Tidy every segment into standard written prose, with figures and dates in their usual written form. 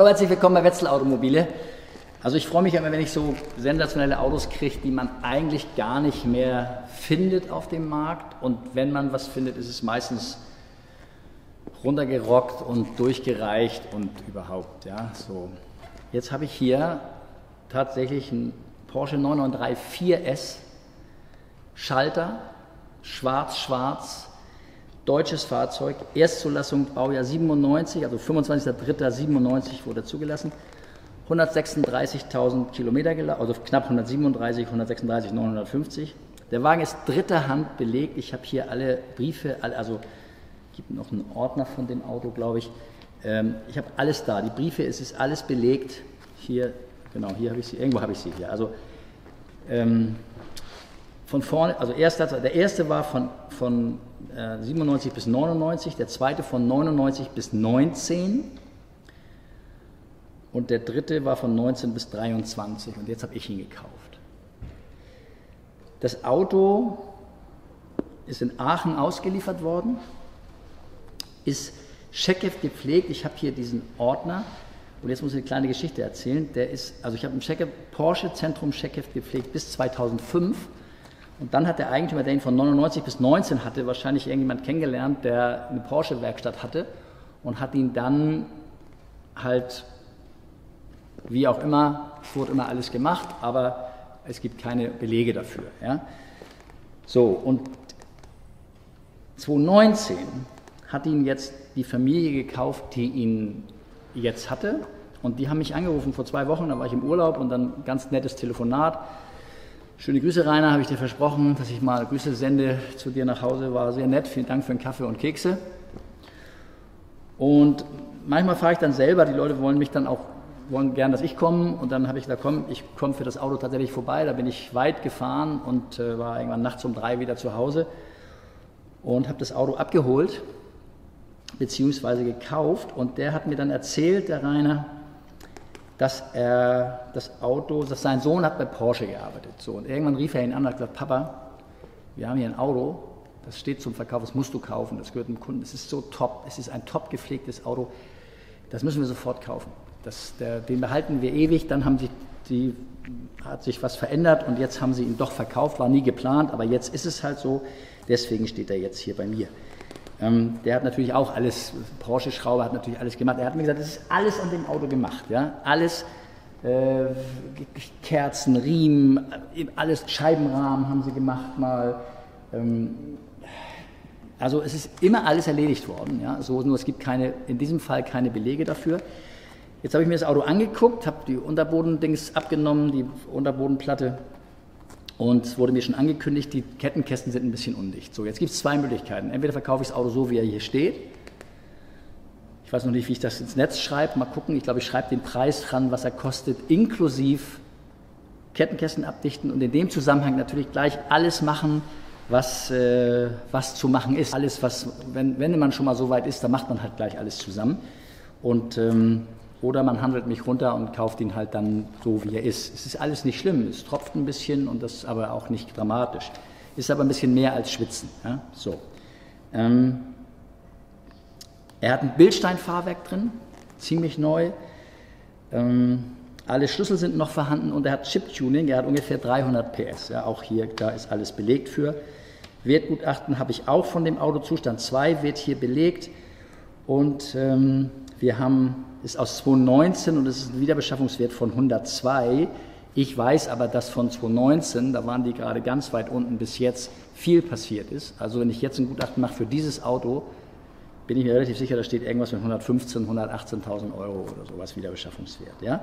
Hallo, herzlich willkommen bei Wetzel Automobile. Also ich freue mich immer, wenn ich so sensationelle Autos kriege, die man eigentlich gar nicht mehr findet auf dem Markt. Und wenn man was findet, ist es meistens runtergerockt und durchgereicht und überhaupt. Ja, so. Jetzt habe ich hier tatsächlich einen Porsche 993 4S Schalter, schwarz-schwarz, deutsches Fahrzeug, Erstzulassung Baujahr 97, also 25.03.97 wurde zugelassen, 136.000 Kilometer gelaufen, also knapp 137, 136.950. Der Wagen ist dritter Hand belegt, ich habe hier alle Briefe, also gibt noch einen Ordner von dem Auto, glaube ich. Ich habe alles da, die Briefe, es ist alles belegt. Hier, genau, hier habe ich sie, irgendwo habe ich sie hier. Also von vorne, also der erste war von 97 bis 99, der zweite von 99 bis 19 und der dritte war von 19 bis 23 und jetzt habe ich ihn gekauft. Das Auto ist in Aachen ausgeliefert worden, ist Scheckev gepflegt. Ich habe hier diesen Ordner und jetzt muss ich eine kleine Geschichte erzählen. Also ich habe im Porsche Zentrum Scheckev gepflegt bis 2005 und dann hat der Eigentümer, der ihn von 99 bis 19 hatte, wahrscheinlich irgendjemand kennengelernt, der eine Porsche Werkstatt hatte und hat ihn dann halt, wie auch immer, es wurde immer alles gemacht, aber es gibt keine Belege dafür. Ja? So, und 2019 hat ihn jetzt die Familie gekauft, die ihn jetzt hatte. Und die haben mich angerufen vor 2 Wochen, da war ich im Urlaub und dann ein ganz nettes Telefonat. Schöne Grüße, Rainer, habe ich dir versprochen, dass ich mal Grüße sende zu dir nach Hause. War sehr nett, vielen Dank für den Kaffee und Kekse. Und manchmal fahre ich dann selber, die Leute wollen gern, dass ich komme. Und dann habe ich gesagt, komm, ich komme für das Auto tatsächlich vorbei. Da bin ich weit gefahren und war irgendwann nachts um 3 wieder zu Hause und habe das Auto abgeholt beziehungsweise gekauft. Und der hat mir dann erzählt, der Rainer, dass sein Sohn hat bei Porsche gearbeitet. So, und irgendwann rief er ihn an und hat gesagt, Papa, wir haben hier ein Auto, das steht zum Verkauf, das musst du kaufen, das gehört dem Kunden, es ist so top, es ist ein top gepflegtes Auto, das müssen wir sofort kaufen. Den behalten wir ewig, dann hat sich was verändert und jetzt haben sie ihn doch verkauft, war nie geplant, aber jetzt ist es halt so, deswegen steht er jetzt hier bei mir. Der hat natürlich auch alles, Porsche-Schrauber hat natürlich alles gemacht. Er hat mir gesagt, das ist alles an dem Auto gemacht. Ja? Alles, Kerzen, Riemen, alles, Scheibenrahmen haben sie gemacht mal. Also es ist immer alles erledigt worden. Ja? So, nur es gibt in diesem Fall keine Belege dafür. Jetzt habe ich mir das Auto angeguckt, habe die Unterbodendings abgenommen, die Unterbodenplatte. Und es wurde mir schon angekündigt, die Kettenkästen sind ein bisschen undicht. So, jetzt gibt es 2 Möglichkeiten. Entweder verkaufe ich das Auto so, wie er hier steht. Ich weiß noch nicht, wie ich das ins Netz schreibe. Mal gucken. Ich glaube, ich schreibe den Preis dran, was er kostet, inklusive Kettenkästen abdichten und in dem Zusammenhang natürlich gleich alles machen, was zu machen ist. Alles, wenn man schon mal so weit ist, dann macht man halt gleich alles zusammen. Und oder man handelt mich runter und kauft ihn halt dann so, wie er ist. Es ist alles nicht schlimm, es tropft ein bisschen und das ist aber auch nicht dramatisch. Ist aber ein bisschen mehr als Schwitzen. Ja? So. Er hat ein Bildsteinfahrwerk drin, ziemlich neu. Alle Schlüssel sind noch vorhanden und er hat Chip-Tuning, er hat ungefähr 300 PS. Ja? Auch hier, da ist alles belegt für. Wertgutachten habe ich auch von dem Auto, Zustand 2 wird hier belegt und ist aus 2019 und es ist ein Wiederbeschaffungswert von 102. Ich weiß aber, dass von 2019, da waren die gerade ganz weit unten, bis jetzt viel passiert ist. Also wenn ich jetzt ein Gutachten mache für dieses Auto, bin ich mir relativ sicher, da steht irgendwas mit 115.000, 118.000 Euro oder sowas Wiederbeschaffungswert. Ja?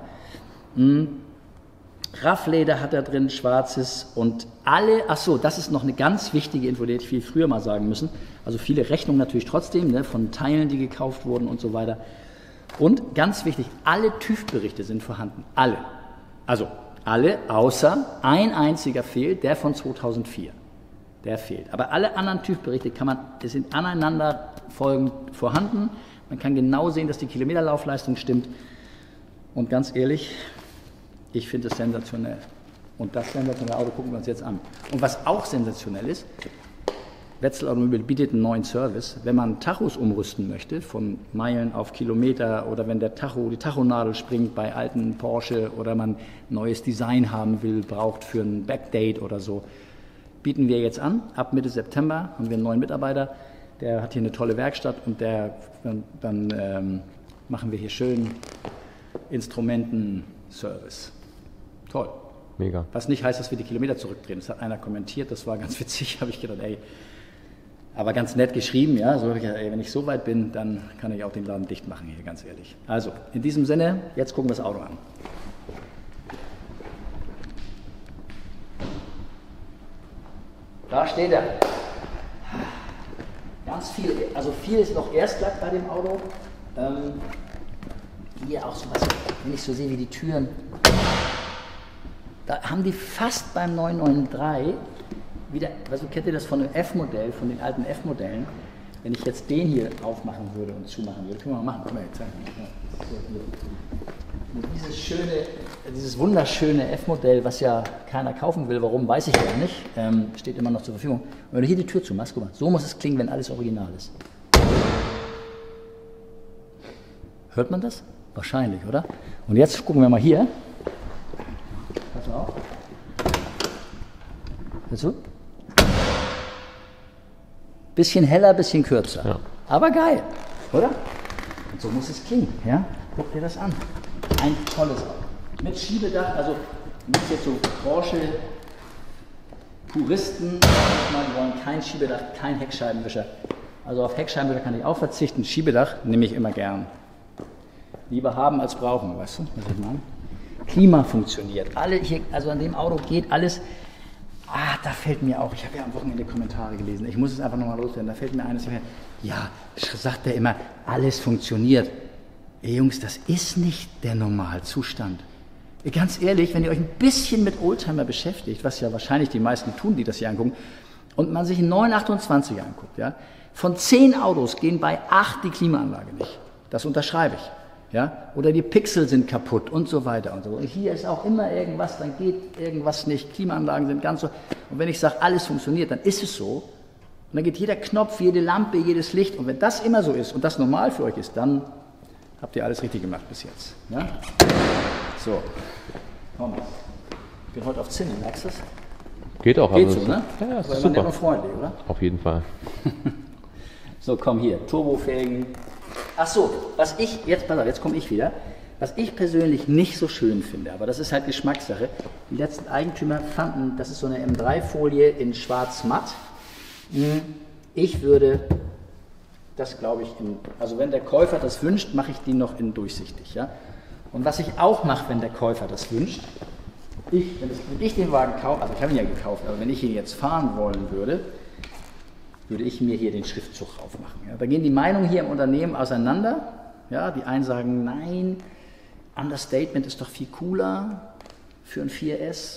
Raffleder hat er drin, schwarzes und das ist noch eine ganz wichtige Info, die hätte ich viel früher mal sagen müssen. Also viele Rechnungen natürlich trotzdem, ne, von Teilen, die gekauft wurden und so weiter. Und ganz wichtig, alle TÜV-Berichte sind vorhanden. Alle. Also alle, außer ein einziger fehlt, der von 2004. Der fehlt. Aber alle anderen TÜV-Berichte sind aneinander folgend vorhanden. Man kann genau sehen, dass die Kilometerlaufleistung stimmt. Und ganz ehrlich, ich finde es sensationell. Und das sensationelle Auto gucken wir uns jetzt an. Und was auch sensationell ist, Wetzel Automobil bietet einen neuen Service. Wenn man Tachos umrüsten möchte, von Meilen auf Kilometer, oder wenn der Tacho, die Tachonadel springt bei alten Porsche, oder man neues Design haben will, braucht für ein Backdate oder so, bieten wir jetzt an. Ab Mitte September haben wir einen neuen Mitarbeiter, der hat hier eine tolle Werkstatt, und dann machen wir hier schön Instrumentenservice. Toll. Mega. Was nicht heißt, dass wir die Kilometer zurückdrehen. Das hat einer kommentiert, das war ganz witzig, habe ich gedacht, ey, aber ganz nett geschrieben, ja, so habe ich gedacht, ey, wenn ich so weit bin, dann kann ich auch den Laden dicht machen hier, ganz ehrlich. Also, in diesem Sinne, jetzt gucken wir das Auto an. Da steht er. Ganz viel, also viel ist noch Erstlack bei dem Auto. Hier auch so was, wenn ich so sehe wie die Türen. Da haben die fast beim 993 wieder, also kennt ihr das von dem F-Modell, von den alten F-Modellen, wenn ich jetzt den hier aufmachen würde und zumachen würde, können wir mal machen, komm mal jetzt zeigen. Dieses wunderschöne F-Modell, was ja keiner kaufen will, warum, weiß ich ja nicht, steht immer noch zur Verfügung. Und wenn du hier die Tür zumachst, guck mal, so muss es klingen, wenn alles original ist. Hört man das? Wahrscheinlich, oder? Und jetzt gucken wir mal hier. Pass mal auf. Hörst du? Bisschen heller, bisschen kürzer. Ja. Aber geil, oder? Und so muss es klingen, ja? Guck dir das an. Ein tolles Auto. Mit Schiebedach, also nicht jetzt so Porsche-Puristen, die wollen kein Schiebedach, kein Heckscheibenwischer. Also auf Heckscheibenwischer kann ich auch verzichten. Schiebedach nehme ich immer gern. Lieber haben als brauchen, weißt du, was ich meine? Klima funktioniert. Alle hier, also an dem Auto geht alles. Da fällt mir auch, ich habe ja am Wochenende Kommentare gelesen, ich muss es einfach nochmal loswerden, da fällt mir eines, ja, sagt er immer, alles funktioniert. Ey Jungs, das ist nicht der Normalzustand. Ganz ehrlich, wenn ihr euch ein bisschen mit Oldtimer beschäftigt, was ja wahrscheinlich die meisten tun, die das hier angucken, und man sich einen 928 anguckt, ja, von 10 Autos gehen bei 8 die Klimaanlage nicht. Das unterschreibe ich. Ja? Oder die Pixel sind kaputt und so weiter und so. Und hier ist auch immer irgendwas, dann geht irgendwas nicht. Klimaanlagen sind ganz so. Und wenn ich sage, alles funktioniert, dann ist es so. Und dann geht jeder Knopf, jede Lampe, jedes Licht. Und wenn das immer so ist und das normal für euch ist, dann habt ihr alles richtig gemacht bis jetzt. Ja? So, komm. Ich bin heute auf Zinne, merkst du es? Geht auch. Geht so, ne? Ja, ist super. Nett und freundlich, oder? Auf jeden Fall. So, komm hier, Turbofelgen. Ach so, was ich, jetzt pass auf, jetzt komme ich wieder. Was ich persönlich nicht so schön finde, aber das ist halt Geschmackssache. Die letzten Eigentümer fanden, das ist so eine M3-Folie in schwarz-matt. Ich würde das, glaube ich, also wenn der Käufer das wünscht, mache ich die noch in durchsichtig. Ja? Und was ich auch mache, wenn der Käufer das wünscht, wenn ich den Wagen kaufe, also ich habe ihn ja gekauft, aber wenn ich ihn jetzt fahren wollen würde, würde ich mir hier den Schriftzug drauf machen. Ja? Da gehen die Meinungen hier im Unternehmen auseinander. Ja? Die einen sagen, nein, Understatement ist doch viel cooler für ein 4S.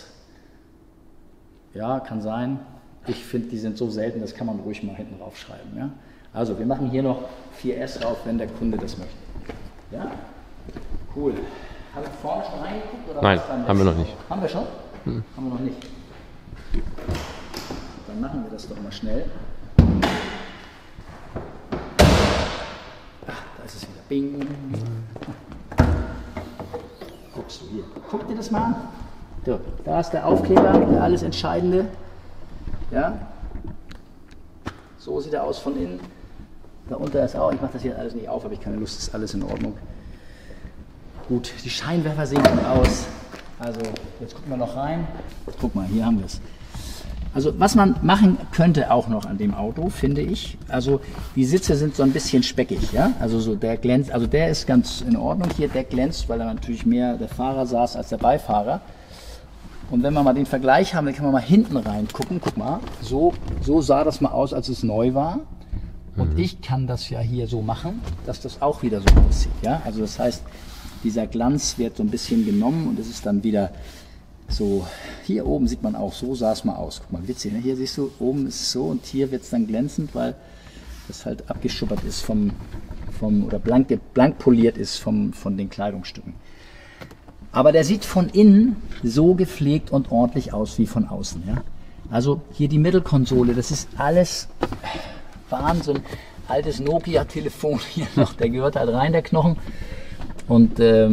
Ja, kann sein. Ich finde, die sind so selten, das kann man ruhig mal hinten draufschreiben. Ja? Also, wir machen hier noch 4S drauf, wenn der Kunde das möchte. Ja? Cool. Haben wir vorne schon reingeguckt? Oder nein, haben wir noch nicht. Haben wir schon? Haben wir noch nicht. Dann machen wir das doch mal schnell. Ach, da ist es wieder. Bing. Guckst du hier. Guck dir das mal an. So, da ist der Aufkleber, der alles Entscheidende. Ja? So sieht er aus von innen. Da unter ist auch, ich mache das hier alles nicht auf, habe ich keine Lust, ist alles in Ordnung. Gut, die Scheinwerfer sehen gut aus. Also, jetzt gucken wir noch rein. Guck mal, hier haben wir es. Also, was man machen könnte auch noch an dem Auto, finde ich, also die Sitze sind so ein bisschen speckig, ja? Also so der glänzt, also der ist ganz in Ordnung hier, der glänzt, weil er natürlich mehr der Fahrer saß als der Beifahrer. Und wenn wir mal den Vergleich haben, dann kann man mal hinten rein gucken. Guck mal, so sah das mal aus, als es neu war. Und ich kann das ja hier so machen, dass das auch wieder so aussieht, ja? Also das heißt, dieser Glanz wird so ein bisschen genommen und es ist dann wieder so, hier oben sieht man auch, so sah es mal aus. Guck mal, witzig, ne? Hier siehst du, oben ist es so und hier wird es dann glänzend, weil das halt abgeschuppert ist oder blank poliert ist von den Kleidungsstücken. Aber der sieht von innen so gepflegt und ordentlich aus wie von außen. Ja? Also hier die Mittelkonsole, das ist alles Wahnsinn. Altes Nokia-Telefon hier noch, der gehört halt rein, der Knochen. Und ja,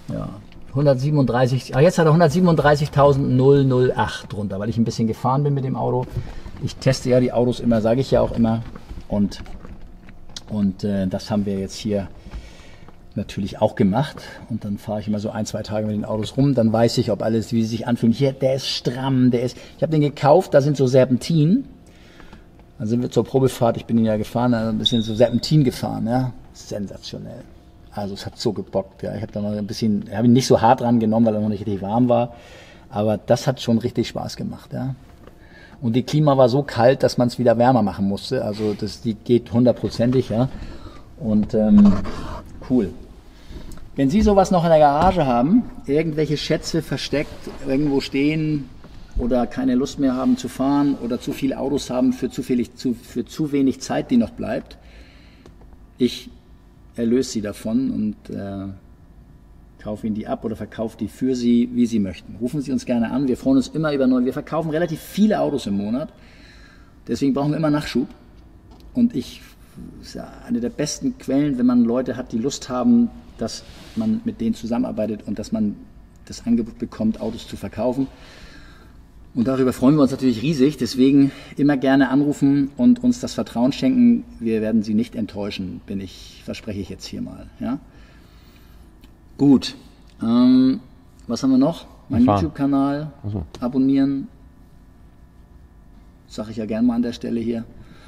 137, jetzt hat er 137.008 drunter, weil ich ein bisschen gefahren bin mit dem Auto. Ich teste ja die Autos immer, sage ich ja auch immer. Und das haben wir jetzt hier natürlich auch gemacht. Und dann fahre ich immer so 1-2 Tage mit den Autos rum. Dann weiß ich, ob alles, wie sie sich anfühlen. Hier, der ist stramm, ich habe den gekauft, da sind so Serpentinen. Dann sind wir zur Probefahrt, ich bin ihn ja gefahren, ein bisschen so Serpentin gefahren, ja. Sensationell. Also es hat so gebockt, ja. Ich habe da noch ein bisschen, habe ihn nicht so hart dran genommen, weil er noch nicht richtig warm war. Aber das hat schon richtig Spaß gemacht, ja. Und die Klima war so kalt, dass man es wieder wärmer machen musste. Also die geht 100%ig, ja. Und cool. Wenn Sie sowas noch in der Garage haben, irgendwelche Schätze versteckt, irgendwo stehen oder keine Lust mehr haben zu fahren oder zu viele Autos haben für zu wenig Zeit, die noch bleibt, ich erlöse Sie davon und kaufe Ihnen die ab oder verkaufe die für Sie, wie Sie möchten. Rufen Sie uns gerne an, wir freuen uns immer über neue. Wir verkaufen relativ viele Autos im Monat, deswegen brauchen wir immer Nachschub. Und das ist ja eine der besten Quellen, wenn man Leute hat, die Lust haben, dass man mit denen zusammenarbeitet und dass man das Angebot bekommt, Autos zu verkaufen. Und darüber freuen wir uns natürlich riesig. Deswegen immer gerne anrufen und uns das Vertrauen schenken. Wir werden Sie nicht enttäuschen, verspreche ich jetzt hier mal. Ja? Gut. Was haben wir noch? Mein YouTube-Kanal abonnieren. Sage ich ja gerne mal an der Stelle hier.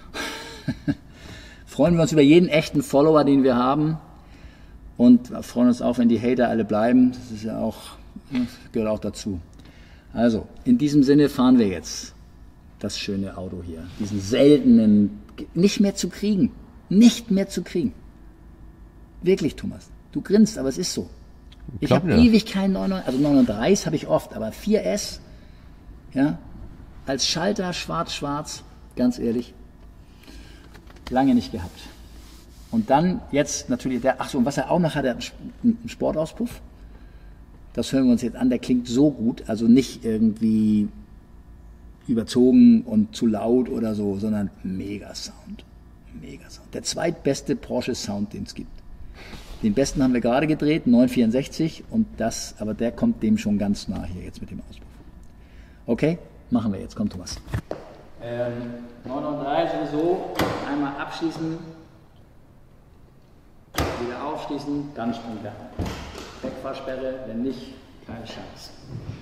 Freuen wir uns über jeden echten Follower, den wir haben. Und freuen uns auch, wenn die Hater alle bleiben. Das ist ja auch, gehört auch dazu. Also, in diesem Sinne fahren wir jetzt das schöne Auto hier. Diesen seltenen, nicht mehr zu kriegen. Nicht mehr zu kriegen. Wirklich, Thomas. Du grinst, aber es ist so. Ich habe ewig keinen 993, also 993 habe ich oft, aber 4S, ja, als Schalter schwarz-schwarz, ganz ehrlich, lange nicht gehabt. Und dann jetzt natürlich und was er auch noch hat, er hat einen Sportauspuff. Das hören wir uns jetzt an, der klingt so gut, also nicht irgendwie überzogen und zu laut oder so, sondern mega Sound. Mega Sound. Der zweitbeste Porsche Sound, den es gibt. Den besten haben wir gerade gedreht, 964, aber der kommt dem schon ganz nah hier jetzt mit dem Auspuff. Okay, machen wir jetzt, komm Thomas. 993 sowieso, einmal abschließen, wieder aufschließen, dann Sprungwerfer. Wegfahrsperre, wenn nicht, keine Chance.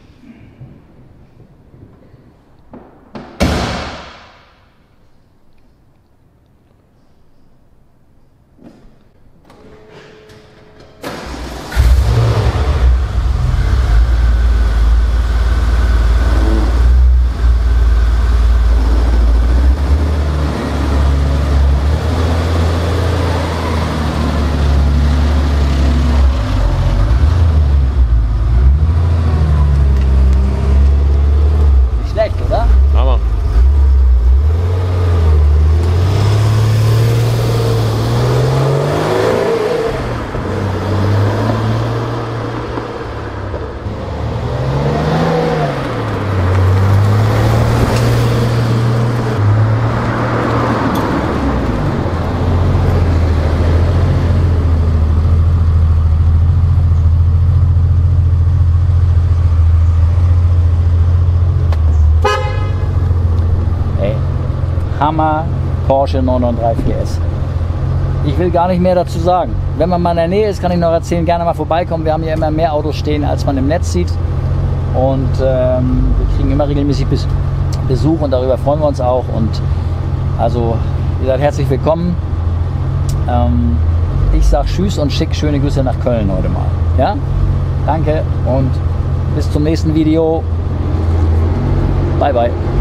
Hammer Porsche 993 4S. Ich will gar nicht mehr dazu sagen. Wenn man mal in der Nähe ist, kann ich noch erzählen, gerne mal vorbeikommen. Wir haben hier immer mehr Autos stehen, als man im Netz sieht. Und wir kriegen immer regelmäßig Besuch und darüber freuen wir uns auch. Und also, ihr seid herzlich willkommen. Ich sage Tschüss und schick schöne Grüße nach Köln heute mal. Ja? Danke und bis zum nächsten Video. Bye, bye.